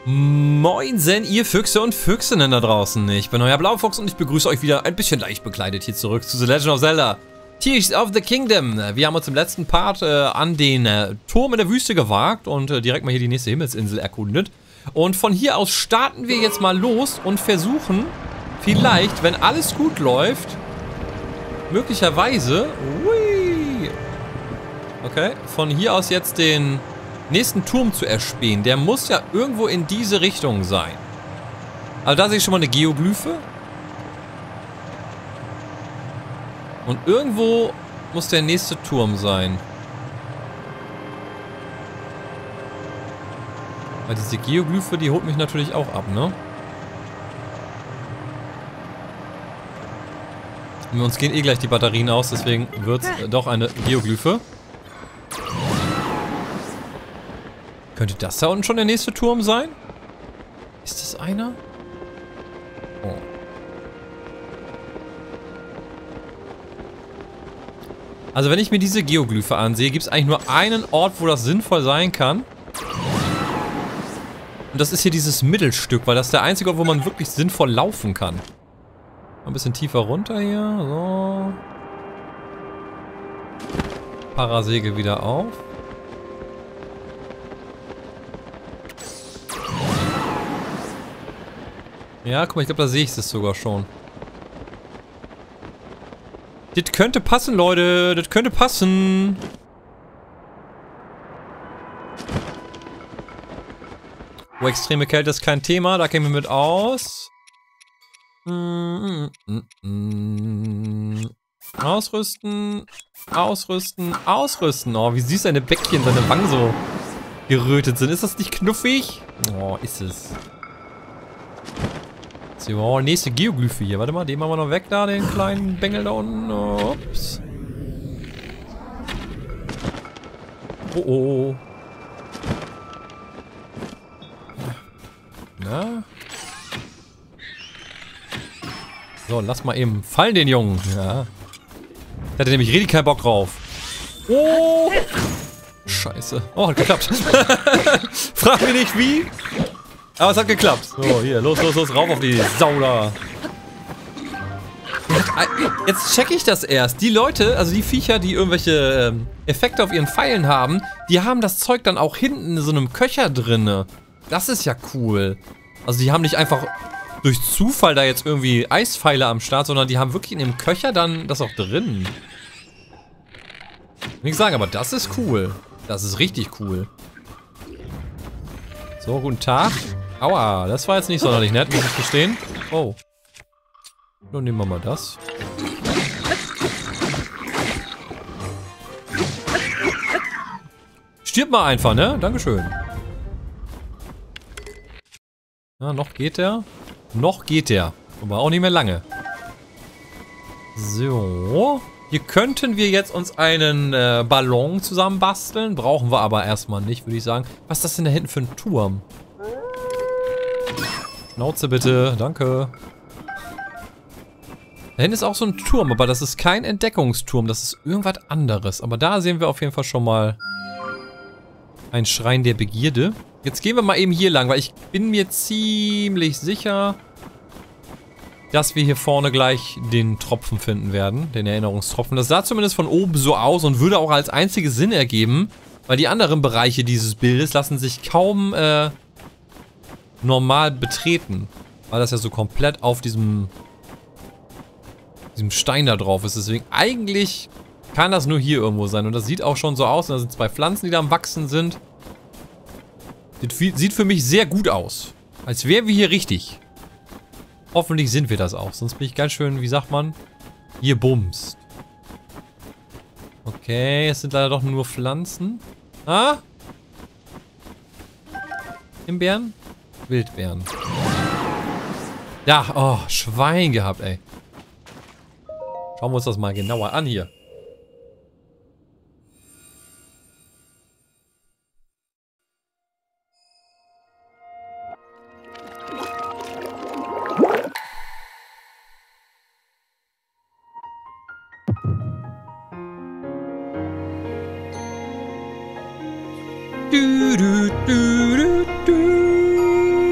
Moinsen, ihr Füchse und Füchsinnen da draußen. Ich bin euer Blaufuchs und ich begrüße euch wieder ein bisschen leicht bekleidet hier zurück zu The Legend of Zelda Tears of the Kingdom. Wir haben uns im letzten Part an den Turm in der Wüste gewagt und direkt mal hier die nächste Himmelsinsel erkundet. Und von hier aus starten wir jetzt mal los und versuchen vielleicht, wenn alles gut läuft, möglicherweise, okay, von hier aus jetzt den nächsten Turm zu erspähen. Der muss ja irgendwo in diese Richtung sein. Also da sehe ich schon mal eine Geoglyphe. Und irgendwo muss der nächste Turm sein. Weil diese Geoglyphe, die holt mich natürlich auch ab, ne? Und uns gehen eh gleich die Batterien aus, deswegen wird es doch eine Geoglyphe. Könnte das da unten schon der nächste Turm sein? Ist das einer? Oh. Also wenn ich mir diese Geoglyphe ansehe, gibt es eigentlich nur einen Ort, wo das sinnvoll sein kann. Und das ist hier dieses Mittelstück, weil das ist der einzige Ort, wo man wirklich sinnvoll laufen kann. Ein bisschen tiefer runter hier. So. Parasegel wieder auf. Ja, guck mal, ich glaube, da sehe ich es sogar schon. Das könnte passen, Leute. Das könnte passen. Oh, extreme Kälte ist kein Thema. Da kämen wir mit aus. Ausrüsten. Ausrüsten. Ausrüsten. Oh, wie süß seine Bäckchen, seine Wangen so gerötet sind. Ist das nicht knuffig? Oh, ist es. So, nächste Geoglyphe hier. Warte mal, den machen wir noch weg da, den kleinen Bengel da unten. Ups. Oh, oh. Na? So, lass mal eben fallen, den Jungen. Ja. Der hatte nämlich richtig keinen Bock drauf. Oh! Scheiße. Oh, hat geklappt. Frag mich nicht wie. Aber es hat geklappt. So, hier, los, los, los, rauf auf die Sau da. Jetzt checke ich das erst. Die Leute, also die Viecher, die irgendwelche Effekte auf ihren Pfeilen haben, die haben das Zeug dann auch hinten in so einem Köcher drinne. Das ist ja cool. Also die haben nicht einfach durch Zufall da jetzt irgendwie Eispfeile am Start, sondern die haben wirklich in dem Köcher dann das auch drin. Will ich sagen, aber das ist cool. Das ist richtig cool. So, guten Tag. Aua, das war jetzt nicht sonderlich nett, muss ich gestehen. Oh. Nun nehmen wir mal das. Stirb mal einfach, ne? Dankeschön. Ja, noch geht der. Noch geht der. Aber auch nicht mehr lange. So. Hier könnten wir jetzt uns einen Ballon zusammen basteln. Brauchen wir aber erstmal nicht, würde ich sagen. Was ist das denn da hinten für ein Turm? Schnauze bitte, danke. Da hinten ist auch so ein Turm, aber das ist kein Entdeckungsturm. Das ist irgendwas anderes. Aber da sehen wir auf jeden Fall schon mal einen Schrein der Begierde. Jetzt gehen wir mal eben hier lang, weil ich bin mir ziemlich sicher, dass wir hier vorne gleich den Tropfen finden werden. Den Erinnerungstropfen. Das sah zumindest von oben so aus und würde auch als einzige Sinn ergeben, weil die anderen Bereiche dieses Bildes lassen sich kaum normal betreten. Weil das ja so komplett auf diesem Stein da drauf ist. Deswegen eigentlich kann das nur hier irgendwo sein. Und das sieht auch schon so aus. Und da sind zwei Pflanzen, die da am Wachsen sind. Das sieht für mich sehr gut aus. Als wären wir hier richtig. Hoffentlich sind wir das auch. Sonst bin ich ganz schön, wie sagt man, hier bumst. Okay, es sind leider doch nur Pflanzen. Ah? Himbeeren? Wildbeeren. Ja, oh, Schwein gehabt, ey. Schauen wir uns das mal genauer an hier. Du, du, du, du, du.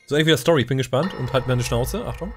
So irgendwie der Story, ich bin gespannt und halt meine Schnauze. Achtung.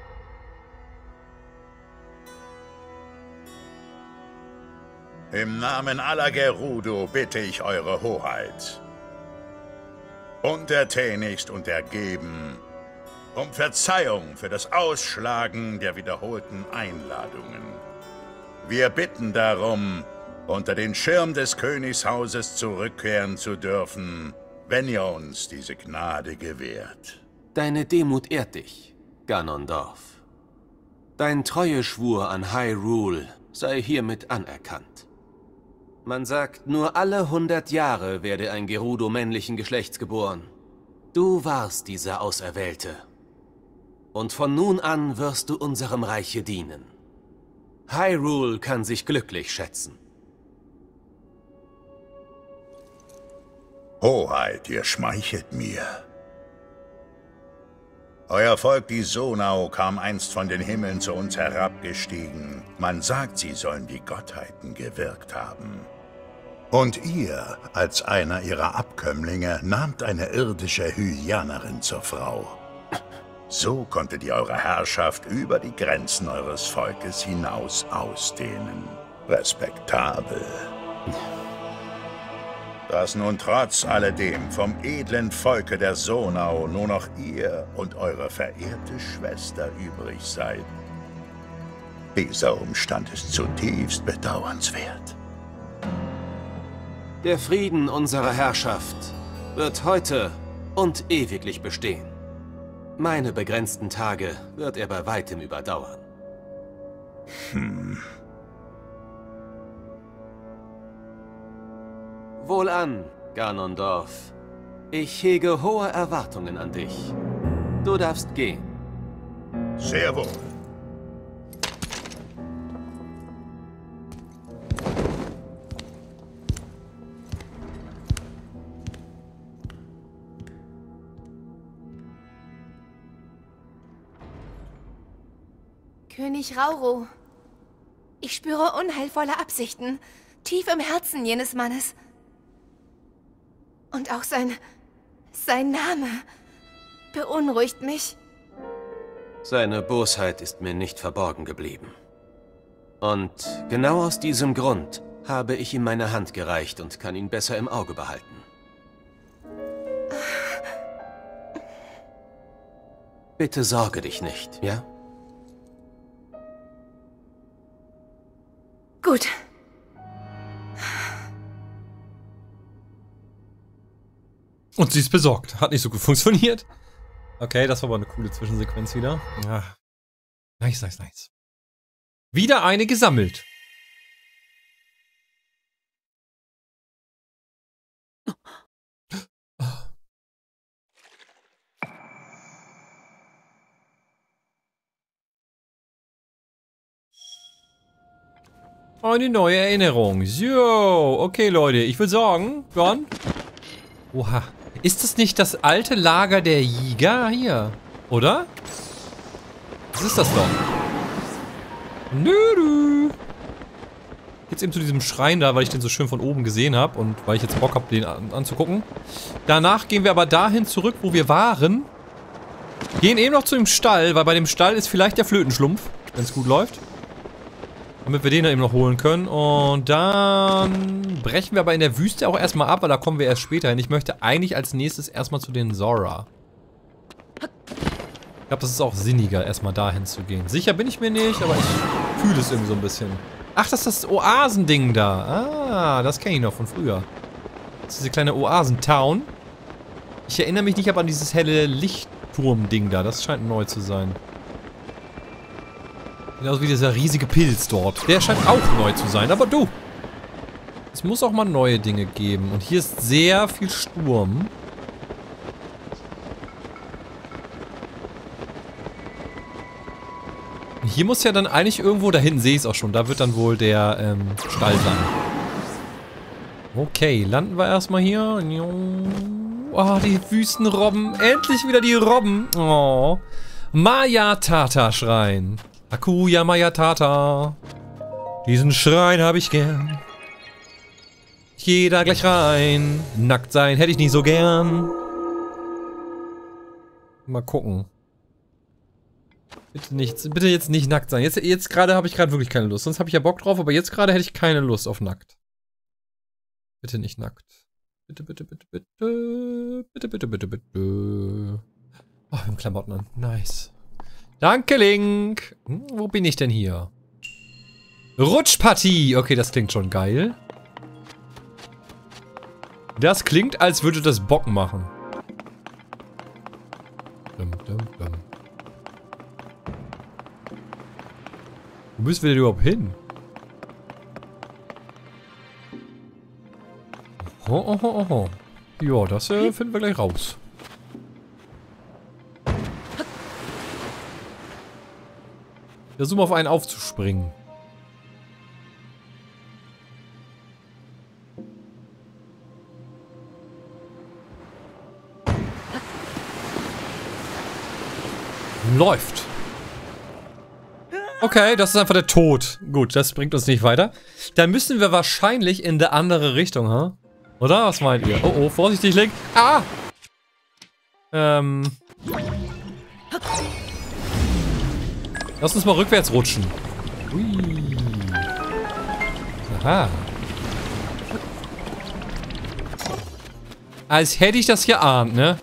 Im Namen aller Gerudo bitte ich eure Hoheit, untertänigst und ergeben, um Verzeihung für das Ausschlagen der wiederholten Einladungen. Wir bitten darum, unter den Schirm des Königshauses zurückkehren zu dürfen, wenn ihr uns diese Gnade gewährt. Deine Demut ehrt dich, Ganondorf. Dein Treueschwur an Hyrule sei hiermit anerkannt. Man sagt, nur alle 100 Jahre werde ein Gerudo männlichen Geschlechts geboren. Du warst dieser Auserwählte. Und von nun an wirst du unserem Reiche dienen. Hyrule kann sich glücklich schätzen. Hoheit, ihr schmeichelt mir. Euer Volk, die Sonao, kam einst von den Himmeln zu uns herabgestiegen. Man sagt, sie sollen wie Gottheiten gewirkt haben. Und ihr, als einer ihrer Abkömmlinge, nahmt eine irdische Hylianerin zur Frau. So konntet ihr eure Herrschaft über die Grenzen eures Volkes hinaus ausdehnen. Respektabel. Dass nun trotz alledem vom edlen Volke der Sonao nur noch ihr und eure verehrte Schwester übrig seid. Dieser Umstand ist zutiefst bedauernswert. Der Frieden unserer Herrschaft wird heute und ewiglich bestehen. Meine begrenzten Tage wird er bei weitem überdauern. Wohlan, Ganondorf. Ich hege hohe Erwartungen an dich. Du darfst gehen. Sehr wohl. König Rauro. Ich spüre unheilvolle Absichten, tief im Herzen jenes Mannes. Und auch sein Name beunruhigt mich. Seine Bosheit ist mir nicht verborgen geblieben. Und genau aus diesem Grund habe ich ihm meine Hand gereicht und kann ihn besser im Auge behalten. Bitte sorge dich nicht, ja? Gut. Und sie ist besorgt. Hat nicht so gut funktioniert. Okay, das war aber eine coole Zwischensequenz wieder. Ja. Nice, nice, nice. Wieder eine gesammelt. Eine neue Erinnerung. So, okay, Leute. Ich würde sagen, dann... Oha. Ist das nicht das alte Lager der Jäger hier? Oder? Was ist das doch? Nö. Jetzt eben zu diesem Schrein da, weil ich den so schön von oben gesehen habe und weil ich jetzt Bock habe, den anzugucken. Danach gehen wir aber dahin zurück, wo wir waren. Gehen eben noch zu dem Stall, weil bei dem Stall ist vielleicht der Flötenschlumpf, wenn es gut läuft. Damit wir den dann eben noch holen können. Und dann brechen wir aber in der Wüste auch erstmal ab, weil da kommen wir erst später hin. Ich möchte eigentlich als nächstes erstmal zu den Zora. Ich glaube, das ist auch sinniger, erstmal dahin zu gehen. Sicher bin ich mir nicht, aber ich fühle es irgendwie so ein bisschen. Ach, das ist das Oasending da. Ah, das kenne ich noch von früher. Das ist diese kleine Oasentown. Ich erinnere mich nicht aber an dieses helle Lichtturm-Ding da. Das scheint neu zu sein. Genauso wie dieser riesige Pilz dort. Der scheint auch neu zu sein. Aber du! Es muss auch mal neue Dinge geben. Und hier ist sehr viel Sturm. Und hier muss ja dann eigentlich irgendwo, da hinten sehe ich es auch schon, da wird dann wohl der Stall sein. Okay, landen wir erstmal hier. Oh, die Wüstenrobben. Endlich wieder die Robben. Oh. Mayatata-Schrein. Akuya Mayatata. Diesen Schrein habe ich gern. Ich gehe da gleich rein. Nackt sein hätte ich nicht so gern. Mal gucken. Bitte jetzt nicht nackt sein. Jetzt gerade habe ich gerade wirklich keine Lust. Sonst habe ich ja Bock drauf, aber jetzt gerade hätte ich keine Lust auf nackt. Bitte nicht nackt. Bitte, bitte, bitte, bitte. Bitte, bitte, bitte, bitte. Oh, wir haben Klamotten an. Nice. Danke, Link. Wo bin ich denn hier? Rutschpartie. Okay, das klingt schon geil. Das klingt, als würde das Bock machen. Dum, dum, dum. Wo müssen wir denn überhaupt hin? Oh. Ja, das finden wir gleich raus. Ich versuche mal auf einen aufzuspringen. Läuft. Okay, das ist einfach der Tod. Gut, das bringt uns nicht weiter. Dann müssen wir wahrscheinlich in eine andere Richtung, ha? Oder? Was meint ihr? Oh, vorsichtig, Link. Ah! Lass uns mal rückwärts rutschen. Ui. Aha. Als hätte ich das geahnt, ne?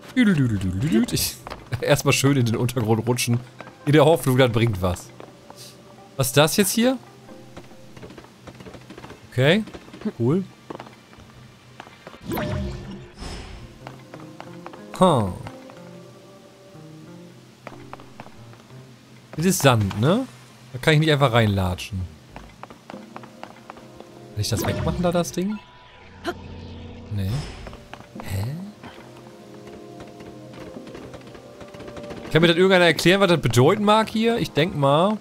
Erstmal schön in den Untergrund rutschen. In der Hoffnung, das bringt was. Was ist das jetzt hier? Okay. Cool. Huh. Das ist Sand, ne? Da kann ich nicht einfach reinlatschen. Kann ich das wegmachen, da das Ding? Nee. Hä? Kann mir das irgendeiner erklären, was das bedeuten mag hier? Ich denke mal.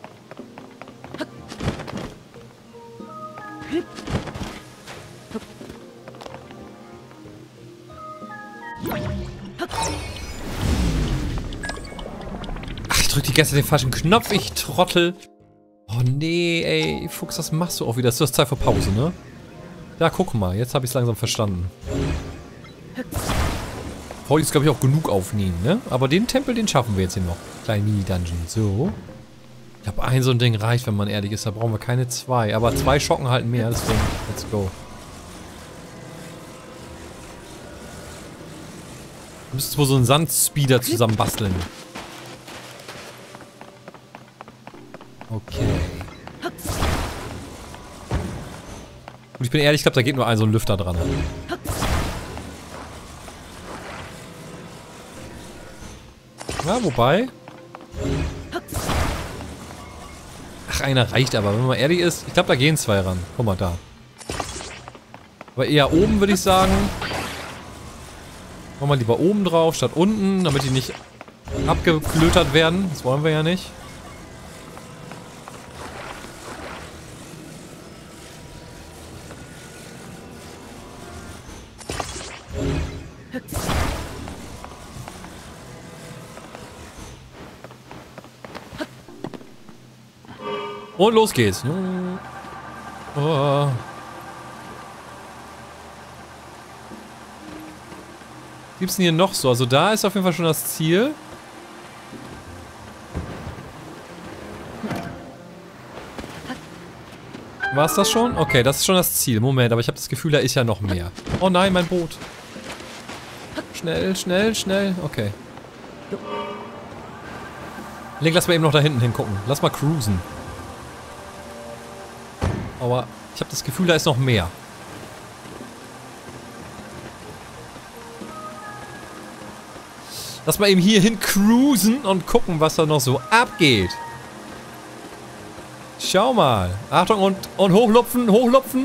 Ach, ich drück die ganze Zeit den falschen Knopf, ich Trottel. Oh nee, ey, Fuchs, was machst du auch wieder? Es ist Zeit für Pause, ne? Da, guck mal, jetzt habe ich es langsam verstanden. Wollte ich glaube ich auch genug aufnehmen, ne? Aber den Tempel, den schaffen wir jetzt hier noch. Kleinen Mini-Dungeon. So. Ich glaube, ein so ein Ding reicht, wenn man ehrlich ist. Da brauchen wir keine zwei. Aber zwei Schocken halten mehr, deswegen, let's go. Wir müssen wohl so einen Sandspeeder zusammen basteln. Okay. Und ich bin ehrlich, ich glaube, da geht nur ein so ein Lüfter dran. Ja, wobei. Ach, einer reicht aber, wenn man mal ehrlich ist. Ich glaube, da gehen zwei ran. Guck mal, da. Aber eher oben, würde ich sagen. Machen wir lieber oben drauf, statt unten, damit die nicht abgeklötert werden. Das wollen wir ja nicht. Und los geht's. Oh. Gibt's denn hier noch so? Also da ist auf jeden Fall schon das Ziel. War's das schon? Okay, das ist schon das Ziel. Moment, aber ich habe das Gefühl, da ist ja noch mehr. Oh nein, mein Boot. Schnell, schnell, schnell. Okay. Link, lass mal eben noch da hinten hingucken. Lass mal cruisen. Aber ich habe das Gefühl, da ist noch mehr. Lass mal eben hier hin cruisen und gucken, was da noch so abgeht. Schau mal. Achtung und hochlupfen, hochlupfen.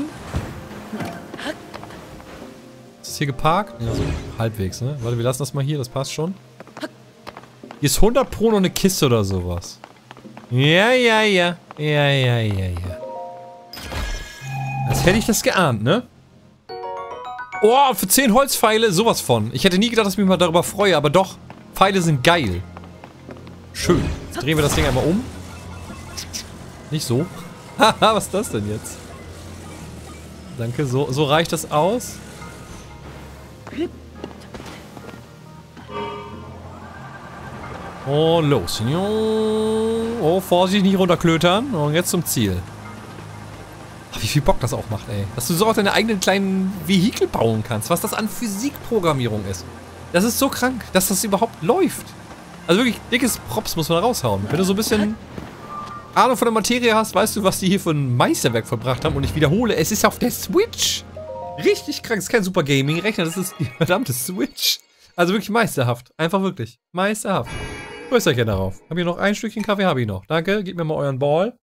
Ist das hier geparkt? Ja, so halbwegs, ne? Warte, wir lassen das mal hier, das passt schon. Hier ist 100 Pro noch eine Kiste oder sowas. Ja. Als hätte ich das geahnt, ne? Oh, für 10 Holzpfeile sowas von. Ich hätte nie gedacht, dass ich mich mal darüber freue, aber doch. Pfeile sind geil. Schön. Jetzt drehen wir das Ding einmal um. Nicht so. Haha, was ist das denn jetzt? Danke, so reicht das aus. Und los. Oh, Vorsicht, nicht runterklötern. Und jetzt zum Ziel. Ach, wie viel Bock das auch macht, ey. Dass du so auch deine eigenen kleinen Vehikel bauen kannst. Was das an Physikprogrammierung ist. Das ist so krank, dass das überhaupt läuft. Also wirklich dickes Props muss man raushauen. Wenn du so ein bisschen Ahnung von der Materie hast, weißt du, was die hier für ein Meisterwerk verbracht haben. Und ich wiederhole, es ist auf der Switch. Richtig krank. Es ist kein Super Gaming-Rechner, das ist die verdammte Switch. Also wirklich meisterhaft. Einfach wirklich. Meisterhaft. Grüßt euch ja darauf. Hab hier noch ein Stückchen Kaffee, habe ich noch. Danke, gebt mir mal euren Ball.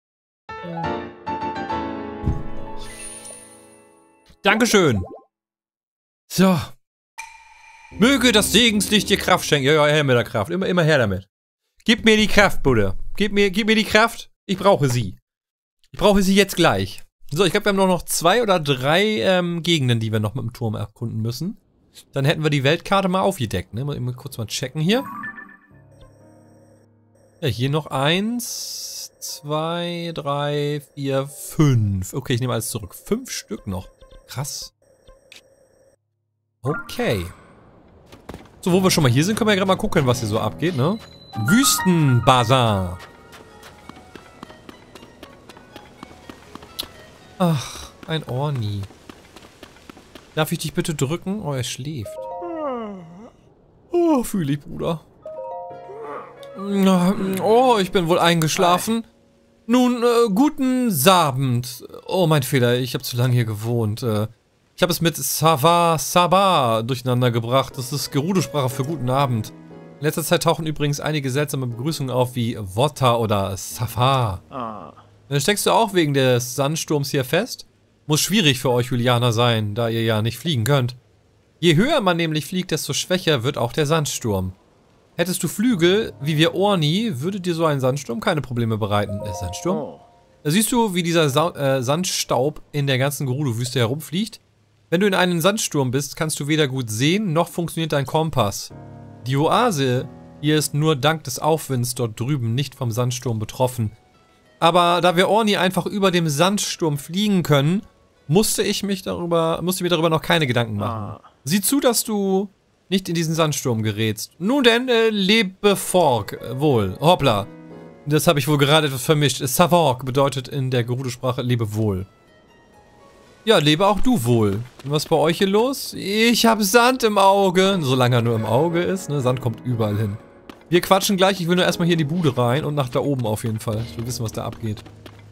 Dankeschön. So. Möge das Segenslicht dir Kraft schenken. Ja, her mit der Kraft. Immer her damit. Gib mir die Kraft, Bruder. Gib mir die Kraft. Ich brauche sie. Ich brauche sie jetzt gleich. So, ich glaube, wir haben noch 2 oder 3 Gegenden, die wir noch mit dem Turm erkunden müssen. Dann hätten wir die Weltkarte mal aufgedeckt, ne? Mal kurz mal checken hier. Ja, hier noch 1, 2, 3, 4, 5. Okay, ich nehme alles zurück. 5 Stück noch. Krass. Okay. So, wo wir schon mal hier sind, können wir ja gerade mal gucken, was hier so abgeht, ne? Wüstenbazar. Ach, ein Orni. Darf ich dich bitte drücken? Oh, er schläft. Oh, fühle ich, Bruder. Oh, ich bin wohl eingeschlafen. Nun, guten Abend. Oh, mein Fehler, ich habe zu lange hier gewohnt. Ich habe es mit Sabah durcheinander gebracht. Das ist Gerudo-Sprache für guten Abend. In letzter Zeit tauchen übrigens einige seltsame Begrüßungen auf, wie Wota oder Safar. Dann steckst du auch wegen des Sandsturms hier fest? Muss schwierig für euch Hylianer sein, da ihr ja nicht fliegen könnt. Je höher man nämlich fliegt, desto schwächer wird auch der Sandsturm. Hättest du Flügel, wie wir Orni, würde dir so ein Sandsturm keine Probleme bereiten. Sandsturm? Da siehst du, wie dieser Sandstaub in der ganzen Gerudo-Wüste herumfliegt. Wenn du in einem Sandsturm bist, kannst du weder gut sehen, noch funktioniert dein Kompass. Die Oase hier ist nur dank des Aufwinds dort drüben nicht vom Sandsturm betroffen. Aber da wir Orni einfach über dem Sandsturm fliegen können, musste mir darüber noch keine Gedanken machen. Sieh zu, dass du nicht in diesen Sandsturm gerätst. Nun denn, lebe Fork, wohl. Hoppla. Das habe ich wohl gerade etwas vermischt. Savork bedeutet in der Gerudo-Sprache lebe wohl. Ja, lebe auch du wohl. Was ist bei euch hier los? Ich habe Sand im Auge. Solange er nur im Auge ist, ne? Sand kommt überall hin. Wir quatschen gleich. Ich will nur erstmal hier in die Bude rein und nach da oben auf jeden Fall. Ich will wissen, was da abgeht.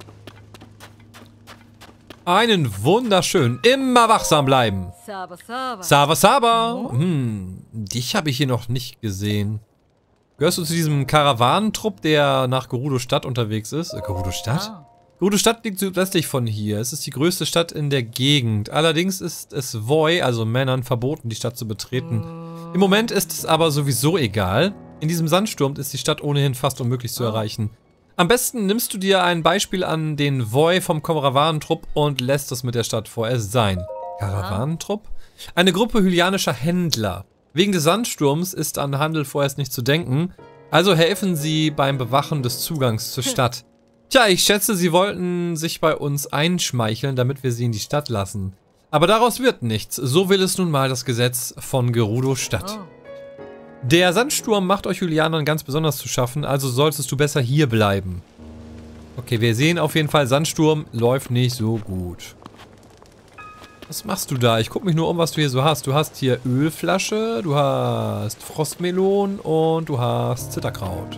Einen wunderschönen. Immer wachsam bleiben. Saba, Saba. Dich habe ich hier noch nicht gesehen. Gehörst du zu diesem Karawanentrupp, der nach Gerudo-Stadt unterwegs ist? Gerudo-Stadt? Gerudo-Stadt liegt südwestlich von hier. Es ist die größte Stadt in der Gegend. Allerdings ist es Voi, also Männern, verboten, die Stadt zu betreten. Im Moment ist es aber sowieso egal. In diesem Sandsturm ist die Stadt ohnehin fast unmöglich zu erreichen. Am besten nimmst du dir ein Beispiel an den Voi vom Karawanentrupp und lässt es mit der Stadt vorerst sein. Karawanentrupp? Eine Gruppe hylianischer Händler. Wegen des Sandsturms ist an Handel vorerst nicht zu denken, also helfen sie beim Bewachen des Zugangs zur Stadt. Tja, ich schätze, sie wollten sich bei uns einschmeicheln, damit wir sie in die Stadt lassen. Aber daraus wird nichts, so will es nun mal das Gesetz von Gerudo-Stadt. Der Sandsturm macht euch Hylianern ganz besonders zu schaffen, also solltest du besser hier bleiben. Okay, wir sehen auf jeden Fall, Sandsturm läuft nicht so gut. Was machst du da? Ich gucke mich nur um, was du hier so hast. Du hast hier Ölflasche, du hast Frostmelon und du hast Zitterkraut.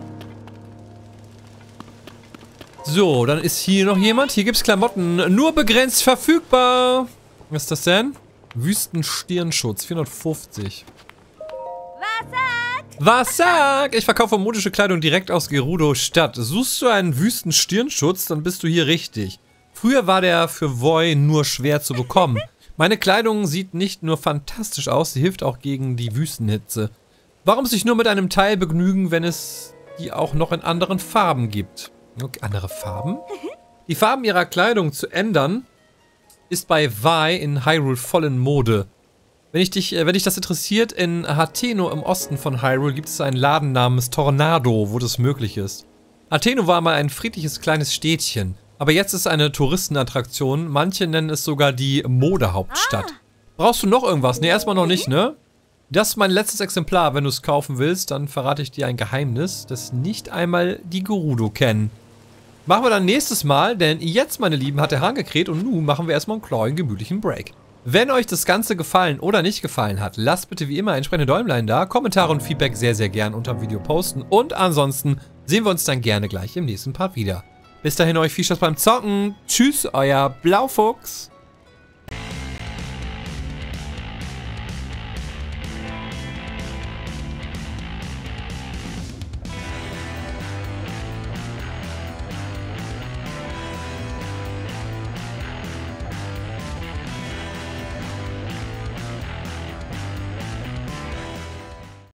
So, dann ist hier noch jemand. Hier gibt es Klamotten. Nur begrenzt verfügbar. Was ist das denn? Wüstenstirnschutz, 450. Was sag? Ich verkaufe modische Kleidung direkt aus Gerudo-Stadt. Suchst du einen Wüstenstirnschutz, dann bist du hier richtig. Früher war der für Voi nur schwer zu bekommen. Meine Kleidung sieht nicht nur fantastisch aus, sie hilft auch gegen die Wüstenhitze. Warum sich nur mit einem Teil begnügen, wenn es die auch noch in anderen Farben gibt? Okay, andere Farben? Die Farben ihrer Kleidung zu ändern, ist bei Vi in Hyrule voll in Mode. Wenn dich das interessiert, in Hateno im Osten von Hyrule gibt es einen Laden namens Tornado, wo das möglich ist. Hateno war mal ein friedliches kleines Städtchen, aber jetzt ist eine Touristenattraktion, manche nennen es sogar die Modehauptstadt. Brauchst du noch irgendwas? Ne, erstmal noch nicht, ne? Das ist mein letztes Exemplar. Wenn du es kaufen willst, dann verrate ich dir ein Geheimnis, das nicht einmal die Gerudo kennen. Machen wir dann nächstes Mal, denn jetzt, meine Lieben, hat der Hahn gekräht und nun machen wir erstmal einen kleinen, gemütlichen Break. Wenn euch das Ganze gefallen oder nicht gefallen hat, lasst bitte wie immer entsprechende Däumlein da, Kommentare und Feedback sehr, sehr gern unter dem Video posten und ansonsten sehen wir uns dann gerne gleich im nächsten Part wieder. Bis dahin euch viel Spaß beim Zocken. Tschüss, euer Blaufuchs.